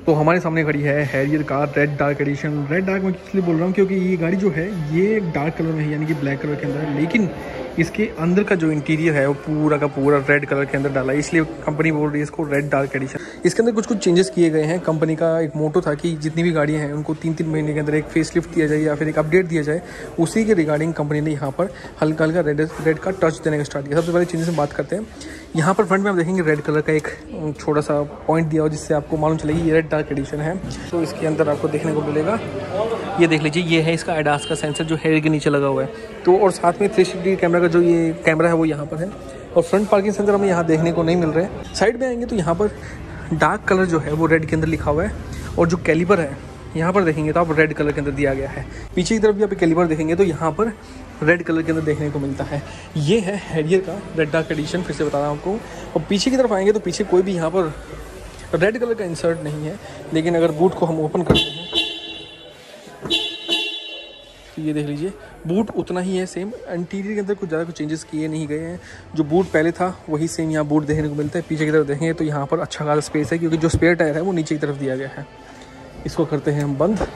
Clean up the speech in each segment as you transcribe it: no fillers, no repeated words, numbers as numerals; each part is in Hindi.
तो हमारे सामने खड़ी है Harrier car red dark edition. Red dark मैं इसलिए बोल रहा हूँ क्योंकि ये गाड़ी जो है ये डार्क कलर में है, यानी कि ब्लैक कलर के अंदर है, लेकिन इसके अंदर का जो इंटीरियर है वो पूरा का पूरा रेड कलर के अंदर डाला है, इसलिए कंपनी बोल रही है इसको रेड डार्क एडिशन। इसके अंदर कुछ चेंजेस किए गए हैं। कंपनी का एक मोटो था कि जितनी भी गाड़ियाँ हैं उनको 3-3 महीने के अंदर एक फेसलिफ्ट दिया जाए या फिर एक अपडेट दिया जाए, उसी के रिगार्डिंग कंपनी ने यहाँ पर हल्का हल्का रेड का टच देने का स्टार्ट किया। सबसे पहले चेंजेस में बात करते हैं। यहाँ पर फ्रंट में आप देखेंगे रेड कलर का एक छोटा सा पॉइंट दिया हो जिससे आपको मालूम चलेगी ये रेड डार्क एडिशन है। तो इसके अंदर आपको देखने को मिलेगा, ये देख लीजिए, ये है इसका एडास का सेंसर जो हेयर के नीचे लगा हुआ है। तो और साथ में 360 कैमरा का जो ये कैमरा है वो यहाँ पर है, और फ्रंट पार्किंग सेंसर हमें यहाँ देखने को नहीं मिल रहे हैं। साइड में आएंगे तो यहाँ पर डार्क कलर जो है वो रेड के अंदर लिखा हुआ है, और जो कैलिपर है यहाँ पर देखेंगे तो आप रेड कलर के अंदर दिया गया है। पीछे की तरफ भी आप कैलिपर देखेंगे तो यहाँ पर रेड कलर के अंदर देखने को मिलता है। ये है हैरियर का रेड डार्क एडिशन, फिर से बता रहा हूँ आपको। और पीछे की तरफ आएंगे तो पीछे कोई भी यहाँ पर रेड कलर का इंसर्ट नहीं है, लेकिन अगर बूट को हम ओपन करते हैं तो ये देख लीजिए बूट उतना ही है सेम। इंटीरियर के अंदर कुछ ज़्यादा कुछ चेंजेस किए नहीं गए हैं, जो बूट पहले था वही सेम यहाँ बूट देखने को मिलता है। पीछे की तरफ देखेंगे तो यहाँ पर अच्छा खासा स्पेस है, क्योंकि जो स्पेयर टायर है वो नीचे की तरफ दिया गया है। इसको करते हैं हम बंद।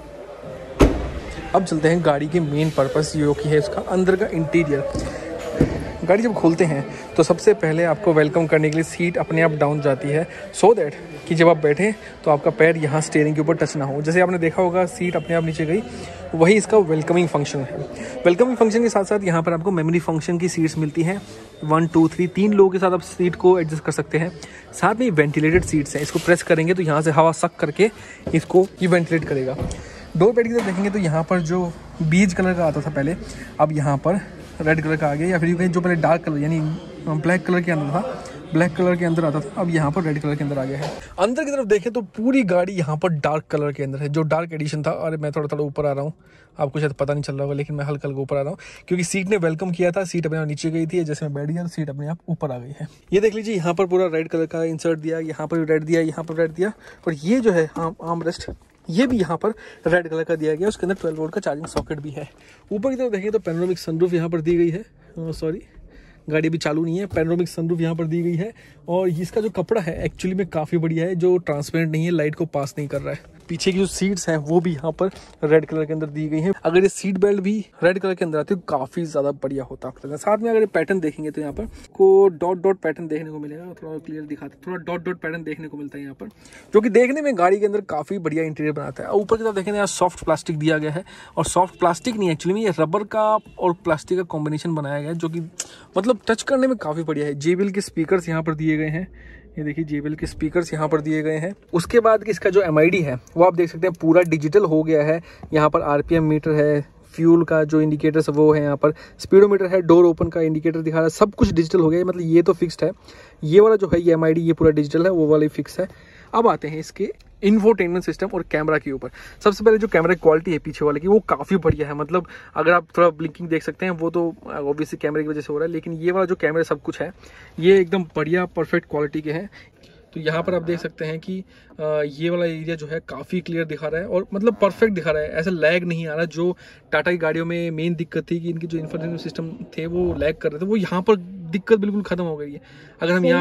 अब चलते हैं गाड़ी के मेन पर्पस जो कि है उसका अंदर का इंटीरियर। गाड़ी जब खोलते हैं तो सबसे पहले आपको वेलकम करने के लिए सीट अपने आप डाउन जाती है, सो दैट कि जब आप बैठें तो आपका पैर यहाँ स्टीयरिंग के ऊपर टच ना हो। जैसे आपने देखा होगा सीट अपने आप नीचे गई, वही इसका वेलकमिंग फंक्शन है। वेलकमिंग फंक्शन के साथ साथ यहाँ पर आपको मेमोरी फंक्शन की सीट्स मिलती हैं। 1 2 3 3 लोगों के साथ आप सीट को एडजस्ट कर सकते हैं। साथ में वेंटिलेटेड सीट्स हैं, इसको प्रेस करेंगे तो यहाँ से हवा सक करके इसको ये वेंटिलेट करेगा। डोर पैड की तरफ देखेंगे तो यहाँ पर जो बीज कलर का आता था पहले, अब यहाँ पर रेड कलर का आ गया, या फिर कहीं जो पहले डार्क कलर यानी ब्लैक कलर के अंदर था, ब्लैक कलर के अंदर आता था, अब यहाँ पर रेड कलर के अंदर आ गया है। अंदर की तरफ देखें तो पूरी गाड़ी यहाँ पर डार्क कलर के अंदर है, जो डार्क एडिशन था। अरे मैं थोड़ा थोड़ा ऊपर आ रहा हूँ, आपको शायद पता नहीं चल रहा होगा, लेकिन मैं हल्का हल्का ऊपर आ रहा हूँ क्योंकि सीट ने वेलकम किया था। सीट अपने आप नीचे गई थी, जैसे मैं बैठ गया तो सीट अपने आप ऊपर आ गई है। ये देख लीजिए यहाँ पर पूरा रेड कलर का इंसर्ट दिया, यहाँ पर रेड दिया, यहाँ पर रेड दिया, और ये जो है आर्म रेस्ट ये भी यहाँ पर रेड कलर का दिया गया। उसके अंदर 12 वोल्ट का चार्जिंग सॉकेट भी है। ऊपर की तरफ देखें तो पैनोरामिक सनरूफ यहाँ पर दी गई है। सॉरी, गाड़ी अभी चालू नहीं है। पैनोरामिक सनरूफ यहाँ पर दी गई है, और इसका जो कपड़ा है एक्चुअली में काफ़ी बढ़िया है, जो ट्रांसपेरेंट नहीं है, लाइट को पास नहीं कर रहा है। पीछे की जो सीट्स हैं वो भी यहाँ पर रेड कलर के अंदर दी गई हैं। अगर ये सीट बेल्ट भी रेड कलर के अंदर आती तो काफ़ी ज़्यादा बढ़िया होता। साथ में अगर ये पैटर्न देखेंगे तो यहाँ पर को डॉट पैटर्न देखने को मिलेगा। थोड़ा क्लियर दिखाते, थोड़ा डॉट पैटर्न देखने को मिलता है यहाँ पर, जो कि देखने में गाड़ी के अंदर काफ़ी बढ़िया इंटीरियर बनाता है। ऊपर की तरफ देखेंगे यहाँ सॉफ्ट प्लास्टिक दिया गया है, और सॉफ्ट प्लास्टिक नहीं एक्चुअली में ये रबर का और प्लास्टिक का कॉम्बिनेशन बनाया गया है, जो कि मतलब टच करने में काफ़ी बढ़िया है। JBL के स्पीकर्स यहाँ पर दिए गए हैं, ये देखिए JBL के स्पीकर्स यहाँ पर दिए गए हैं। उसके बाद इसका जो MID है वो आप देख सकते हैं पूरा डिजिटल हो गया है। यहाँ पर RPM मीटर है, फ्यूल का जो इंडिकेटर्स वो है, यहाँ पर स्पीडोमीटर है, डोर ओपन का इंडिकेटर दिखा रहा है, सब कुछ डिजिटल हो गया है। मतलब ये तो फिक्स्ड है, ये वाला जो है ये MID ये पूरा डिजिटल है, वो वाला ही फिक्स है। अब आते हैं इसके इंफोटेनमेंट सिस्टम और कैमरा के ऊपर। सबसे पहले जो कैमरा क्वालिटी है पीछे वाले की वो काफ़ी बढ़िया है। मतलब अगर आप थोड़ा ब्लिंकिंग देख सकते हैं वो तो ऑब्वियसली कैमरे की वजह से हो रहा है, लेकिन ये वाला जो कैमरा सब कुछ है ये एकदम बढ़िया परफेक्ट क्वालिटी के हैं। तो यहाँ पर आप देख सकते हैं कि ये वाला एरिया जो है काफ़ी क्लियर दिखा रहा है, और मतलब परफेक्ट दिखा रहा है, ऐसा लैग नहीं आ रहा। जो टाटा की गाड़ियों में मेन दिक्कत थी कि इनके जो इंफॉर्मेशन सिस्टम थे वो लैग कर रहे थे, वो यहाँ पर दिक्कत बिल्कुल खत्म हो गई है। अगर मैं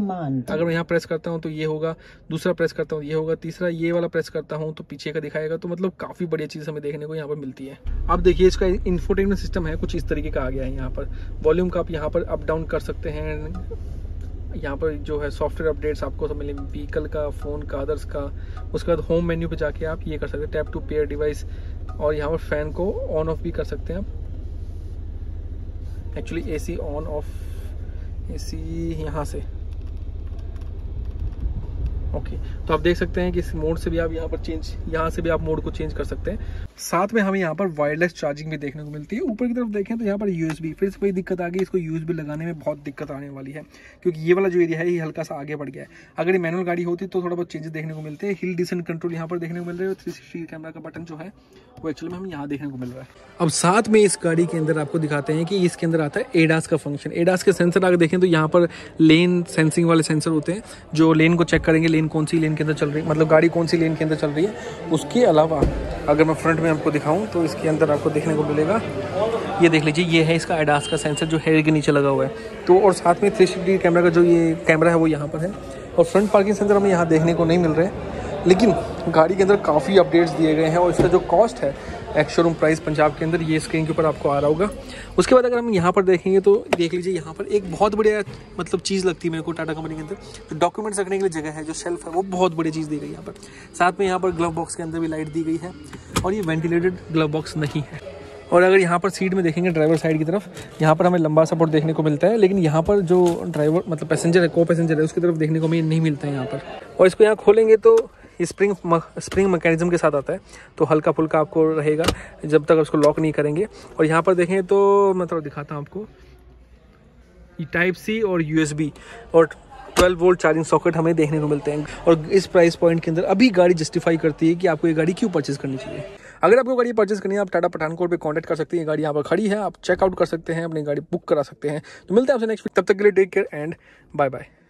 यहाँ प्रेस करता हूँ तो ये होगा, दूसरा प्रेस करता हूँ ये होगा, तीसरा ये वाला प्रेस करता हूँ तो पीछे का दिखाएगा। तो मतलब काफ़ी बढ़िया चीज़ हमें देखने को यहाँ पर मिलती है। अब देखिए इसका इंफोटेनमेंट सिस्टम है कुछ इस तरीके का आ गया है। यहाँ पर वॉल्यूम का आप यहाँ पर अप डाउन कर सकते हैं। यहाँ पर जो है सॉफ्टवेयर अपडेट्स आपको सब मिलेंगे, व्हीकल का, फ़ोन का, अदर्स का। उसके बाद होम मेन्यू पे जाके आप ये कर सकते हैं, टैप टू पेयर डिवाइस, और यहाँ पर फ़ैन को ऑन ऑफ भी कर सकते हैं आप। Actually AC on off, AC यहाँ से ओके। तो आप देख सकते हैं कि इस मोड से भी आप यहाँ से भी आप मोड को चेंज कर सकते हैं। साथ में हमें यहाँ पर वायरलेस चार्जिंग भी देखने को मिलती है। ऊपर की तरफ देखें तो यहाँ पर USB, फिर से वही दिक्कत आ गई, इसको USB लगाने में बहुत दिक्कत आने वाली है, क्योंकि ये वाला जो एरिया है ये हल्का सा आगे बढ़ गया है। अगर ये मैनुअल गाड़ी होती तो थोड़ा बहुत चेंजेस देखने को मिलते हैं। हिल डिसेंट कंट्रोल यहाँ पर देखने को मिल रहा है, 360 कैमरा का बटन जो है वो एक्चुअली में हमें यहाँ देखने को मिल रहा है। अब साथ में इस गाड़ी के अंदर आपको दिखाते हैं कि इसके अंदर आता है ADAS का फंक्शन। ADAS के सेंसर अगर देखें तो यहाँ पर लेन सेंसिंग वाले सेंसर होते हैं, जो लेन को चेक करेंगे, लेन कौन सी लेन के अंदर चल रही है, मतलब गाड़ी कौन सी लेन के अंदर चल रही है। उसके अलावा अगर मैं फ्रंट में आपको दिखाऊं तो इसके अंदर आपको देखने को मिलेगा, ये देख लीजिए, ये है इसका ADAS का सेंसर जो हेयर के नीचे लगा हुआ है। तो और साथ में 360 कैमरा का जो ये कैमरा है वो यहाँ पर है, और फ्रंट पार्किंग सेंसर हमें यहाँ देखने को नहीं मिल रहे हैं। लेकिन गाड़ी के अंदर काफ़ी अपडेट्स दिए गए हैं और इसका जो कॉस्ट है एक्स शोरूम प्राइस पंजाब के अंदर ये स्क्रीन के ऊपर आपको आ रहा होगा। उसके बाद अगर हम यहाँ पर देखेंगे तो देख लीजिए, यहाँ पर एक बहुत बढ़िया मतलब चीज़ लगती है मेरे को टाटा कंपनी के अंदर, तो डॉक्यूमेंट्स रखने के लिए जगह है, जो शेल्फ है वो बहुत बड़ी चीज़ दी गई है यहाँ पर। साथ में यहाँ पर ग्लव बॉक्स के अंदर भी लाइट दी गई है और ये वेंटिलेटेड ग्लव बॉक्स नहीं है। और अगर यहाँ पर सीट में देखेंगे ड्राइवर साइड की तरफ, यहाँ पर हमें लंबा सपोर्ट देखने को मिलता है, लेकिन यहाँ पर जो ड्राइवर मतलब पैसेंजर है, को पैसेंजर है, उसकी तरफ देखने को हमें नहीं मिलता है यहाँ पर। और इसको यहाँ खोलेंगे तो स्प्रिंग मैकेनिज्म के साथ आता है, तो हल्का फुल्का आपको रहेगा जब तक उसको लॉक नहीं करेंगे। और यहाँ पर देखें तो मैं थोड़ा दिखाता हूँ आपको, टाइप सी और USB और 12 वोल्ट चार्जिंग सॉकेट हमें देखने को मिलते हैं। और इस प्राइस पॉइंट के अंदर अभी गाड़ी जस्टिफाई करती है कि आपको ये गाड़ी क्यों परचेज करनी चाहिए। अगर आपको गाड़ी परचेज करनी है, आप टाटा पठानकोट पे कांटेक्ट कर सकते हैं। गाड़ी यहाँ पर खड़ी है, आप चेकआउट कर सकते हैं, अपनी गाड़ी बुक करा सकते हैं। तो मिलते हैं आपसे नेक्स्ट वीक, तब तक के लिए take care and bye bye.